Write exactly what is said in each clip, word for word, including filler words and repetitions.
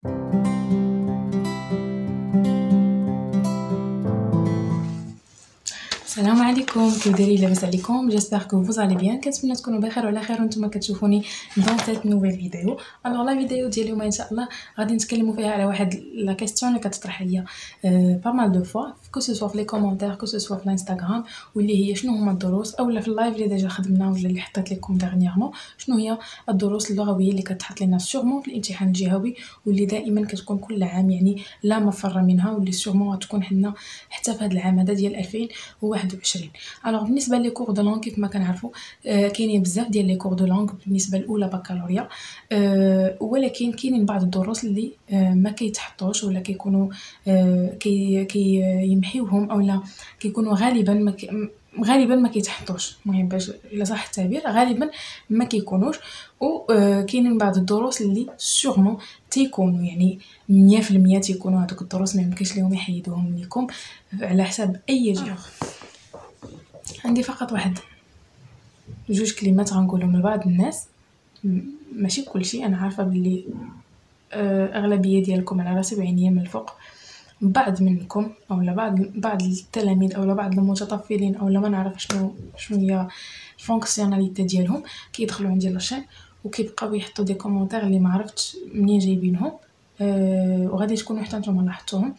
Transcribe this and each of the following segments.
السلام عليكم، كيف دايرين؟ لاباس عليكم؟ جيسبر كو فوز علي بيان. كنتمنى تكونوا بخير وعلى خير وانتم كتشوفوني دون سيت نوفيل فيديو. الوغ لا فيديو ديال اليوم ان شاء الله غادي نتكلموا فيها على واحد لا كيسيون اللي كتطرح ليا با مال دو فوا كو سو سوا في لي كومونتير كو سو سوا في الانستغرام، واللي هي شنو هما الدروس اولا في اللايف اللي ديجا خدمنا ولا اللي حطيت لكم دغنيغمون، شنو هي الدروس اللغويه اللي كتحط لنا سورمون في الامتحان الجهوي واللي دائما كتكون كل عام، يعني لا مفر منها، واللي سورمون غتكون حنا حتى في هذا العام هذا ديال ألفين وواحد وعشرين. الوغ بالنسبه لي كور دو لونغ كيف ما كنعرفوا آه كاينين بزاف ديال لي كور دو لونغ بالنسبه الاولى بكالوريا، آه ولكن كاينين بعض الدروس اللي آه ما كيتحطوش ولا كيكونوا آه كي كي يمحيوهم اولا كيكونوا غالبا ما كي غالبا ما كيتحطوش، المهم باش الا صح التعبير غالبا ما كيكونوش. وكاينين بعض الدروس اللي سورمون تيكونوا يعني مية في المية تيكونوا هذوك الدروس ما يمكنش لهم يحيدوهم ليكم على حساب اي جهه. عندي فقط واحد جوج كلمات غنقولهم لبعض الناس، ماشي كلشي، انا عارفه باللي اغلبيه ديالكم على راسي بعينيا من الفوق، بعض منكم اولا بعض بعض التلاميذ اولا بعض المتطفلين اولا ما نعرف شنو شنو هي الفونكسيوناليتي ديالهم كيدخلوا عندي لاشين وكيبقاو يحطوا دي كومونتير اللي ما عرفتش منين جايبينهم، أه وغادي تكونوا حتى نتوما لاحظتوهم.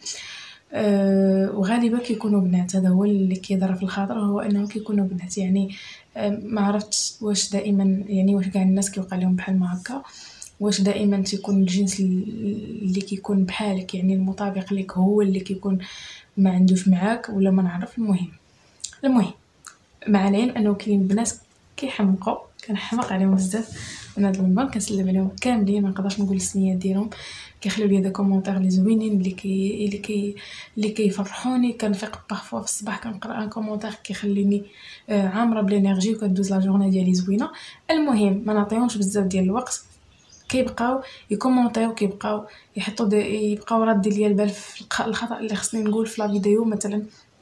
أه وغالبا كيكونوا بنات، هذا هو اللي كيضرب في الخاطر، هو انه كيكونوا بنات. يعني أه ما عرفتش واش دائما يعني واش كاع الناس كيوقع لهم بحال ما هكا، واش دائما تيكون الجنس اللي كيكون بحالك يعني المطابق لك هو اللي كيكون ما عندوش معاك ولا ما نعرف. المهم المهم مع العلم انه كاين بنات كيحمقوا، كنحمق عليهم بزاف من هذا المنبر، كنسلم عليهم كاملين، ما نقدرش نقول السميات ديالهم، كيخليو لي دي كومونتير لي زوينين اللي كي اللي كي اللي كيفرحوني. كنفيق بارفوا في الصباح كنقرا ان كومونتير كيخليني آه عامره بلينيرجي وكدوز لا جورني ديالي زوينه. المهم ما نعطيهمش بزاف ديال الوقت، كيبقاو يكومونطيو كيبقاو يحطوا يبقاو راد ليا البال في الخطا اللي خصني نقول في لا فيديو، مثلا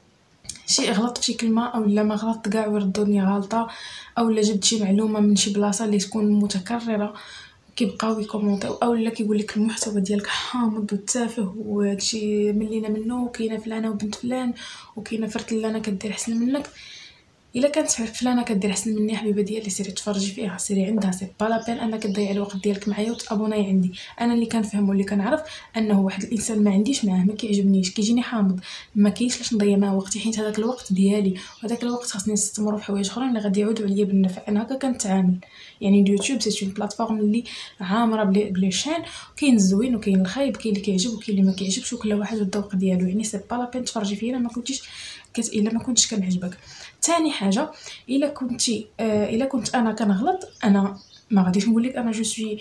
شي غلط فشي كلمه اولا ما غلطت كاع ويردوني غلطه اولا جبت شي معلومه من شي بلاصه اللي تكون متكرره، كيبقاو يكومونطيو اولا كيقول لك المحتوى ديالك حامض وتافه وهادشي ملينا منه وكاينه فلانه وبنت فلان وكاينه فرتلانه كدير احسن منك. الا كانت فلانه كدير احسن مني حبيبه ديالي سيري تفرجي فيها، سيري عندها، سي با لا بين انك تضيع الوقت ديالك معايا وتابوناي عندي. انا اللي كنفهم واللي كنعرف انه واحد الانسان ما عنديش معاه ما كيعجبنيش كيجيني حامض، ما كاينش لاش نضيع معاه وقتي، حيت هذاك الوقت ديالي وهذاك الوقت خاصني نستثمروا في حوايج اخرين اللي غادي يعودوا عليا بالنفع. انا هكا كنتعامل. يعني اليوتيوب سي اون بلاتفورم اللي عامره بلي شين، كاين الزوين وكاين الخايب، كاين اللي كيعجب وكاين اللي ما كيعجبش، وكل واحد والذوق ديالو. يعني سي با لا بين تفرجي فيا ما كنتيش كت... الا ما كنتش كنعجبك. ثاني حاجه، الا كنتي آه الا كنت انا كنغلط، انا ما غاديش نقول لك انا جو سوي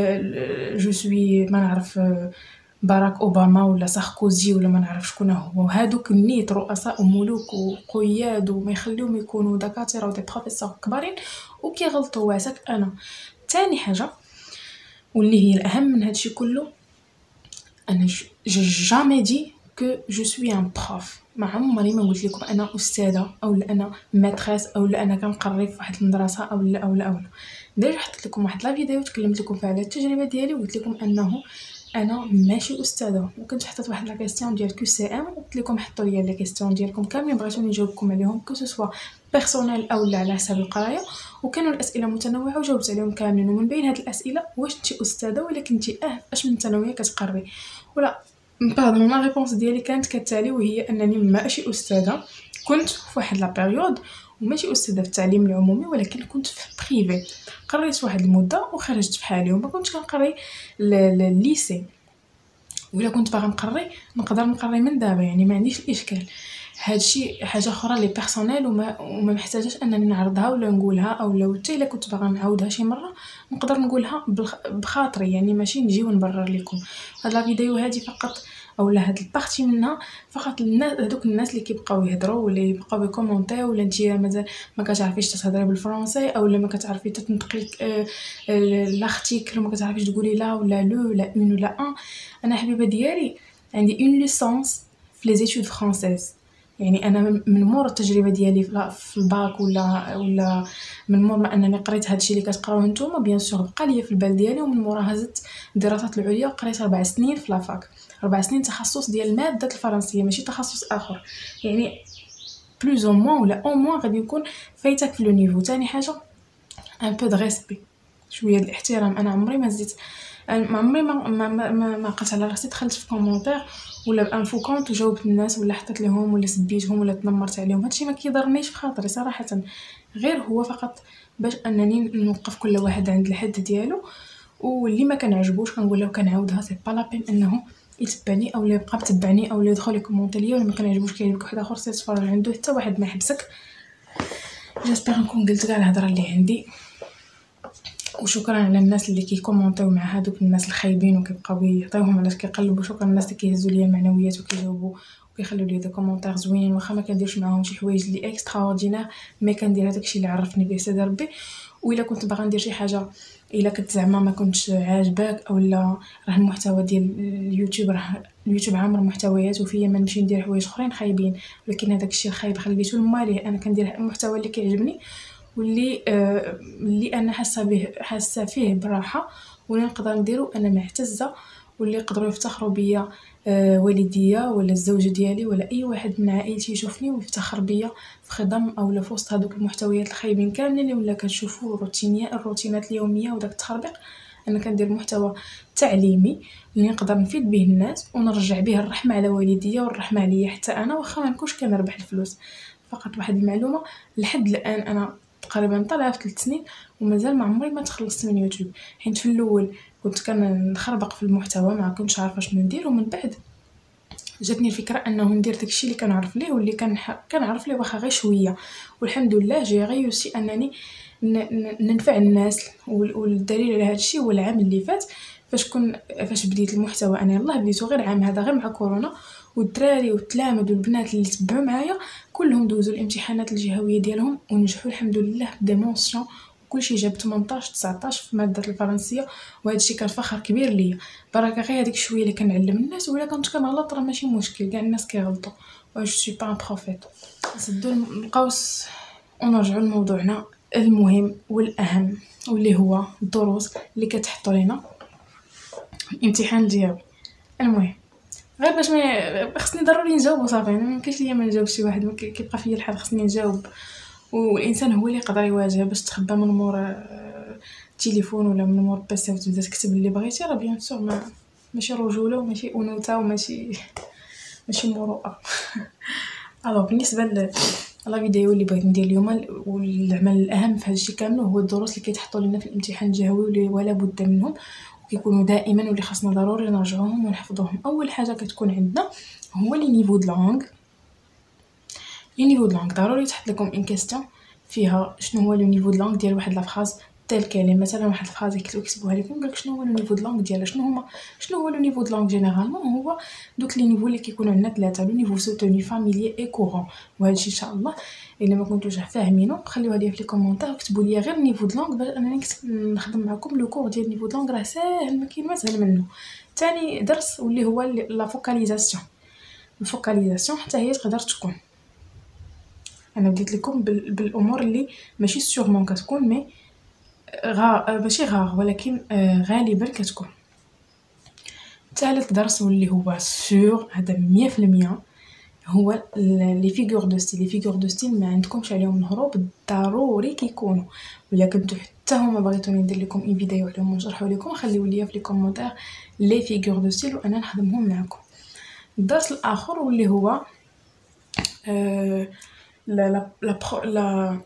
آه جو سوي ما نعرف آه باراك اوباما ولا ساركوزي ولا ما نعرف شكون هو، هادوك النيت رؤساء وملوك وقياد وما يخليهم يكونوا دكاتره ودي بروفيسور كبارين وكيغلطوا واسك. انا ثاني حاجه واللي هي الاهم من هادشي كله، انا جو جامي دي كو جو سوي ان بروف، ما عمري ما قلت لكم انا استاذه او لا انا ماتريس او لا انا كنقري في واحد المدرسه او لا او لا او لا. ديجا حطيت لكم واحد لا فيديو تكلمت لكم فيها على التجربه ديالي وقلت لكم انه انا ماشي استاذه، وكنت حطيت واحد لا كيسيون ديال كيو سي ام وقلت لكم حطوا لي لي كيسيون ديالكم كاملين بغيتوني نجاوبكم عليهم كو سوا بيرسونيل او لا على حساب القرايه، وكانوا الاسئله متنوعه وجاوبت عليهم كاملين. ومن بين هاد الاسئله واش انت استاذه ولا كنتي اه اش من ثانويه كتقري ولا باردون. لا ريبونس ديالي كانت كالتالي، وهي انني ماشي استاذه، كنت في واحد لا بيريود وماشي استاذه في التعليم العمومي، ولكن كنت في بريفي قريت واحد المده وخرجت بحالي وما كنتش كنقري الليسي، ولا كنت باغا نقري نقدر نقري من دابا، يعني ما عنديش الاشكال. هادشي حاجه اخرى لي بيرسونيل وما وما محتاجاش انني نعرضها ولا نقولها، او لو حتى الا كنت باغا نعاودها شي مره نقدر نقولها بخاطري، يعني ماشي نجي ونبرر لكم. هاد لا فيديو هادي فقط اولا هاد البارتي منها فقط الناس هذوك الناس اللي كيبقاو يهضروا ولا يبقاو يكومونطيو ولا انت مازال ما كتعرفيش تهضري بالفرنسي او لا ما كتعرفي تنطقي لارتيكل وما كتعرفيش تقولي لا ولا لو ولا اون ولا ان. انا حبيبه ديالي عندي اون ليسانس في لي زيتود فرونسيز، يعني انا من مور التجربه ديالي في الباك ولا ولا من مور ما انني قريت هادشي اللي كتقراوه نتوما بيان سور بقى ليا في البال ديالي، ومن موراها زدت الدراسات العليا وقريت اربع سنين في لافاك، اربع سنين تخصص ديال ماده الفرنسيه ماشي تخصص اخر. يعني بلوز او موان ولا او موان غادي يكون فايتك في لو نيفو. ثاني حاجه ان بو دو ريسبي، شويه الاحترام. انا عمري ما زدت، ما عمري ما ما ما, ما, ما قلت على راسي دخلت في كومونتير ولا بانفو كونت وجاوبت الناس ولا حطيت لهم ولا سبيتهم ولا تنمرت عليهم. هادشي ما كيضرنيش في خاطري صراحه، غير هو فقط باش انني نوقف كل واحد عند الحد ديالو، واللي ما كنعجبوش كنقول له كنعاودها سي با لا بين انه يتبعني او يبقى متبعني او يدخل يكومونتي ليا، ولا ما كنعجبوش كيعجبك واحد اخر سير تفرج عنده حتى واحد ما يحبسك. جيسبر نكون قلت كاع الهضره اللي عندي، وشكرا على الناس اللي كيكومونطيو مع هادوك الناس الخايبين وكيبقاو يعطيوهم علاش كيقلبوا. شكرا الناس اللي كيهزوا ليا المعنويات وكيجاوبوا وكيخليو لي دي كومونتير زوينين، واخا ما كنديرش معاهم شي حوايج اللي اكسترا اوردينير، مي كندير هذاك الشيء اللي عرفني به سيدي ربي. وإلا كنت باغا ندير شي حاجه الا كنت زعما ما كنتش عاجباك اولا راه المحتوى ديال اليوتيوب، راه اليوتيوب عامر محتويات وفيا ما نمشي ندير حوايج اخرين خايبين، ولكن هذاك الشيء الخايب خليته لماليه. انا كندير المحتوى اللي كيعجبني واللي آه اللي انا حاسه به حاسه فيه براحه واللي نقدر نديرو انا معتزه، واللي يقدروا يفتخروا بيا آه والديا ولا الزوج ديالي ولا اي واحد من عائلتي يشوفني ويفتخر بيا في خدم او في وسط هذوك المحتويات الخايبين كاملين اللي ولا كنشوفوا روتينيه الروتينات اليوميه وداك التخربيق. انا كندير محتوى تعليمي اللي نقدر نفيد به الناس ونرجع به الرحمه على والديا والرحمه عليا حتى انا، واخا ما نكونش كنربح الفلوس. فقط واحد المعلومه، لحد الان انا تقريبا طالعه في ثلاث سنين ومازال ما عمري ما تخلصت من يوتيوب، حيت في الاول كنت كنخربق في المحتوى ما كنتش عارفه شنو ندير، ومن بعد جاتني الفكره انه ندير داكشي اللي كنعرف ليه واللي كان كنعرف ليه واخا غير شويه، والحمد لله جي ريوسي انني ننفع الناس. والدليل على هذا الشيء هو العام اللي فات فاش كن فاش بديت المحتوى. انا يلاه بديتو غير عام هذا غير مع كورونا، والدراري والتلامذ والبنات اللي تبعوا معايا كلهم دوزوا الامتحانات الجهويه ديالهم ونجحوا الحمد لله بديمونسيون، كلشي جاب ثمنطاش تسعطاش في ماده الفرنسيه، وهذا الشيء كان فخر كبير ليا. بركه غير هذيك شويه اللي كنعلم الناس، ولا كنت كنغلط راه ماشي مشكل، كاع الناس كيغلطوا و جو سوي با ان بروفيت. نسدوا القوس ونرجعوا لموضوعنا المهم والاهم، واللي هو الدروس اللي كتحطوا لنا الامتحان الجهوي. المهم غير باش ما خصني ضروري نجاوب صافي، انا ميمكنش ليا ما نجاوبش شي واحد، كيبقى فيا الحال خصني نجاوب، والانسان هو اللي يقدر يواجه. باش تخبى من مور التليفون ولا من مور البيسي وتبدا تكتب اللي بغيتي راه بيان سور ما ماشي رجوله وماشي انوثه وماشي ماشي مروءه. الو بالنسبه ل لا فيديو اللي بغيت ندير اليوم والعمل الاهم في هذا الشيء كامل هو الدروس اللي كيتحطوا لنا في الامتحان الجهوي واللي ولا بد منهم وكيكونوا دائما واللي خاصنا ضروري نرجعوهم ونحفظوهم. اول حاجه كتكون عندنا هو لي نيفو د لانغ. لي نيفو د لانغ ضروري تحط لكم ان كيستيون فيها شنو هو لو نيفو د لانغ ديال واحد لا فراز تال كلمه. مثلا واحد الفراز يكتبوها لكم قالك شنو هو لو نيفو د لانغ ديالها، شنو هما شنو هو لو نيفو د لانغ جينيرالمون هو دوك لي نيفو اللي كيكونوا عندنا ثلاثه: لو نيفو سوتوني فاميلي اي كورون. وهذا الشيء ان شاء الله الا ما كنتوش فاهمينو خليوها لي في لي كومونتير وكتبوا لي غير نيفو د لانغ باش انا نخدم معكم. لو كور ديال نيفو د لانغ راه ساهل، ما كاين ما سهل منه. ثاني درس واللي هو لا فوكاليزاسيون. الفوكاليزاسيون حتى هي تقدر تكون، انا بديت لكم بالامور اللي ماشي سيغمون كتكون مي غا ماشي غار ولكن غالبا كتكون. ثالث درس واللي هو سور هذا مية في المية هو لي فيغور دو ستيل. لي فيغور دو ستيل ما عندكمش عليهم الهروب، ضروري كيكونوا. ولا كنتو حتى هما بغيتوني ندير لكم اي فيديو عليهم ونشرحوا لكم خليو لي في لي كومونتير لي فيغور دو ستيل وانا نخدمهم معكم. الدرس الاخر واللي هو أه لا لا لا لا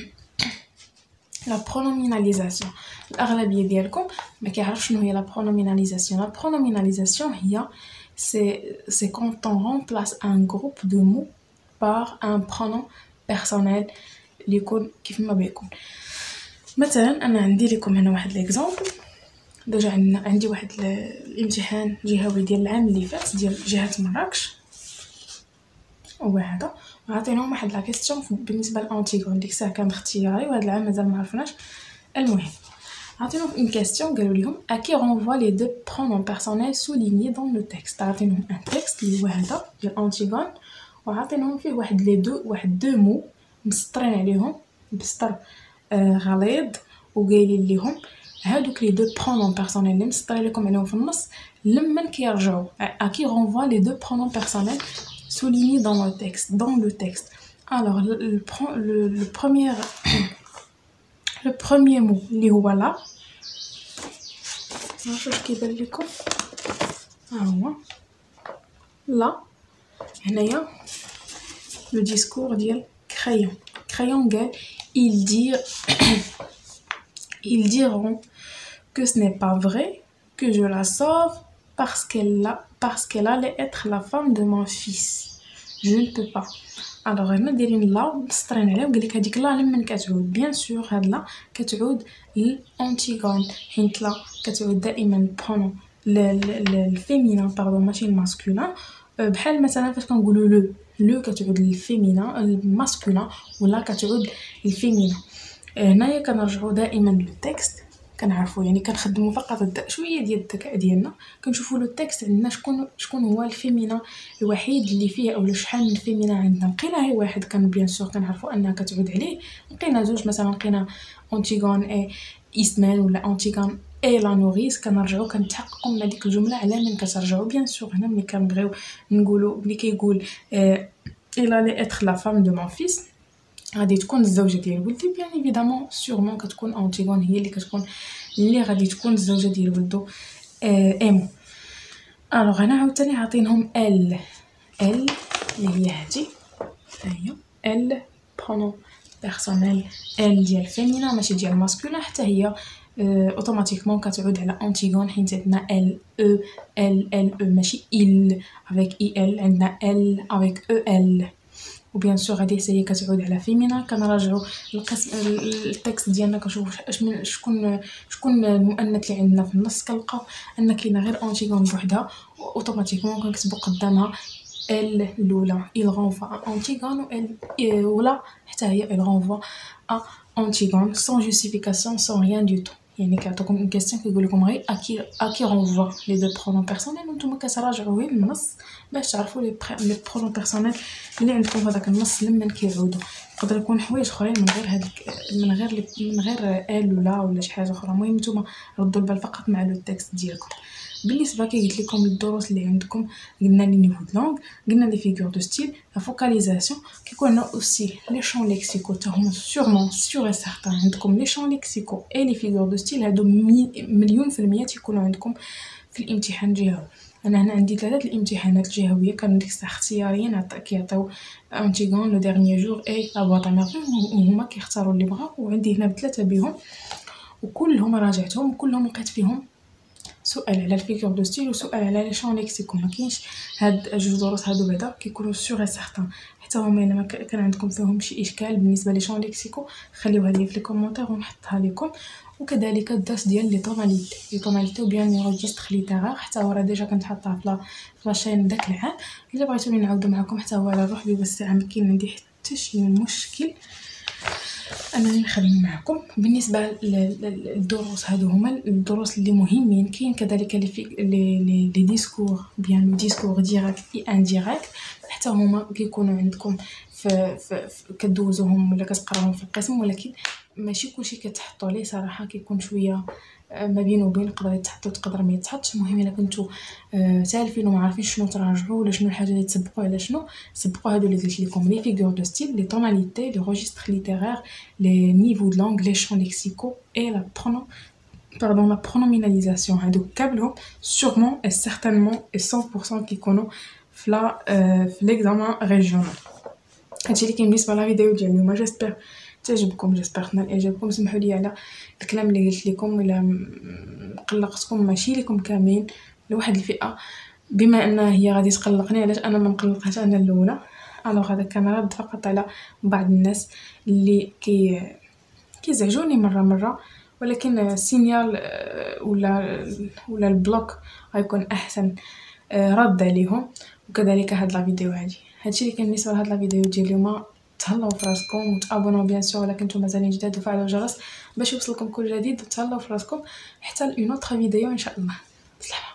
لا برونوميناليزاسيون. الاغلبيه ديالكم ما كيعرفش شنو هي لا برونوميناليزاسيون. لا برونوميناليزاسيون هي c'est c'est quand on remplace un groupe de mots par un pronom personnel اللي يكون كيف ما بيكون. مثلا انا عندي لكم هنا واحد ليكزامبل. ديجا عندنا عندي واحد الامتحان جهوي ديال العام اللي فات ديال جهه مراكش، هو هذا. عطيناهم واحد لا كيسيون بالنسبه للانتيغون. ديك الساعه كان اختياري وهذا العام مازال ما عرفناش. المهم عطيناهم une question قالوا لهم à qui renvoient les deux pronoms personnels soulignés dans le texte. عطيناهم un texte اللي هو هذا ديال انتيغون وعاطينهم فيه واحد لي دو واحد دو مو مسطرين عليهم بسطر آه غليظ وقايلين ليهم هادوك لي دو برونون بيرسونيل اللي مسطرين لكم عليهم في النص لمن كيرجعوا اكي رونفوا لي دو برونون بيرسونيل souligné dans le texte dans le texte alors le le, le, le premier le premier mot اللي هو لا نشوف كيبان لكم ها هو لا هنايا لو ديسكور ديال crayon crayon قال ils dirent ils diront que ce n'est pas vrai que je la sauve parce qu'elle a parce qu'elle allait être la femme de mon fils je ne peux pas alors هنا دايرين لا مسطرين عليه وقال لك هذيك لا لمن كتعود بيان سور هاد لا كتعود للانتيغون حيت لا كتعود دائما برونون للفيمينا باردون ماشي الماسكولين بحال مثلا فاش كنقولوا لو لو كتعود للفيمينا الماسكولين ولا كتعود للفيمينا هنايا كنرجعوا دائما للتكست كنعرفوا يعني كنخدموا فقط شويه ديال الذكاء ديالنا كنشوفوا لو تكست عندنا شكون شكون هو الفيمينا الوحيد اللي فيه اولا شحال من الفيمينا عندنا لقينا هي واحد كان بيان سور كنعرفوا انها كتعود عليه لقينا زوج مثلا لقينا اونتيغون اي اسمان ولا اونتيغون اي لا نوريس كنرجعوا كنتحققوا من هذيك الجمله على من كترجعوا بيان سور هنا ملي كنبغيو نقولوا ملي كيقول الا لي اتر لا فام دو مون فيس غادي تكون الزوجه ديال ولدي بيان ايفيدامون سورمون كتكون اونتيغون هي اللي كتكون اللي غادي تكون الزوجه ديال ولدو ايمو الوغ انا عاوتاني عاطينهم ال ال اللي هي هادي هي ال برونون بيرسونيل ال ديال فيمينا ماشي ديال ماسكولين حتى هي اوتوماتيكمون كتعود على انتيغون حيت عندنا ال او ال ال او ماشي ال افيك اي ال عندنا ال افيك او ال وبيان سور غادي حتى هي كتعود على فيمينا كنراجعوا القسم التكست ديالنا كنشوفوا اش من شكون شكون المؤنث اللي عندنا في النص كنلقاو ان كاينه غير انتيغون بوحدها اوتوماتيكمون كنكتبوا قدامها ال الاولى il renvoie à Antigone ou elle ولا حتى هي il renvoie à Antigone sans justification sans rien du tout يعني كيعطيكم اون كيسيون كيقول لكم غير اكي اكي رونفوا لي دو برونون بيرسونيل وانتم كتراجعوا غير النص باش تعرفوا لي لي برونون بيرسونيل اللي عندكم في هذاك النص لمن كيعودوا يقدر يكون حوايج اخرين من غير هذيك من غير من غير ال ولا ولا شي حاجه اخرى المهم نتوما ردوا البال فقط مع لو تكست ديالكم بالنسبه كي قلت لكم الدروس اللي عندكم قلنا لي نيفو دو لونغ قلنا لي فيغور دو ستيل لا فوكاليزاسيون كيكون عندنا اوسي لي شون ليكسيكو تا هما سورمون سيغ اي سارتان عندكم لي شون ليكسيكو اي لي فيغور دو ستيل هادو مليون في المية تيكونوا عندكم في الامتحان الجهوي انا هنا عندي ثلاثه الامتحانات الجهويه كانوا ديك الساعه اختياريين كيعطيو انتيغون لو ديرنيي جور اي لا بواط اميرفين وهما كيختاروا اللي بغاو وعندي هنا بثلاثه بهم وكلهم راجعتهم وكلهم لقيت فيهم سؤال على الفيغور دو ستيل وسؤال على لي شون ليكسيكو ما كاينش هاد جوج دروس هادو بعدا كيكونوا سيغ سارتان حتى هما الا كان عندكم فيهم شي اشكال بالنسبه لي شون ليكسيكو خليوها لي في لي كومونتير ونحطها لكم وكذلك الدرس ديال لي طوناليتي لي طوناليتي وبيان ريجستر ليتيرير حتى هو راه ديجا كنت حاطاه في في لاشين داك العام الا بغيتوني نعاودو معكم حتى هو على الروح بالساعه ما كاين عندي حتى شي مشكل انني نخدم معكم بالنسبه للدروس هادو هما الدروس اللي مهمين كاين كذلك لي لي لي ديسكور بيان لو ديسكور ديريكت اي انديريكت حتى هما كيكونوا عندكم في, في, في كدوزوهم ولا كتقراوهم في القسم ولكن ماشي كلشي كتحطوا ليه صراحه كيكون شويه ما بين وبين يقدر يتحط وتقدر ما يتحطش المهم الا كنتو سالفين وما عارفين شنو تراجعوا ولا شنو الحاجه اللي تسبقوا على شنو سبقوا هادو اللي قلت لكم لي فيغور دو ستيل لي طوناليتي لي ريجستر ليتيرير لي نيفو دو لونغ لي شون ليكسيكو اي لا برونو pardon la pronominalisation هادو كاملهم sûrement et certainement et cent pour cent كيكونوا في لا في ليكزامان ريجيونال هادشي اللي كاين بالنسبه للفيديو ديال اليوم جيسبر تعجبكم جيسبر نال اعجابكم سمحوا لي على الكلام اللي قلت لكم الا قلقتكم ماشي لكم كاملين لواحد الفئه بما ان هي غادي تقلقني علاش انا ما نقلقهاش انا الاولى الوغ هذا كان رد فقط على بعض الناس اللي كي كيزعجوني مره مره ولكن السينيال ولا ولا البلوك غيكون احسن رد عليهم وكذلك هاد لا فيديو هادي هادشي اللي كان بالنسبه لهاد لا فيديو ديال اليوم تهلاو في راسكم وتابوناو بيان سور الا كنتو مازالين جداد وفعلوا الجرس باش يوصلكم كل جديد وتهلاو في راسكم حتى لأون اوتر فيديو ان شاء الله. سلام.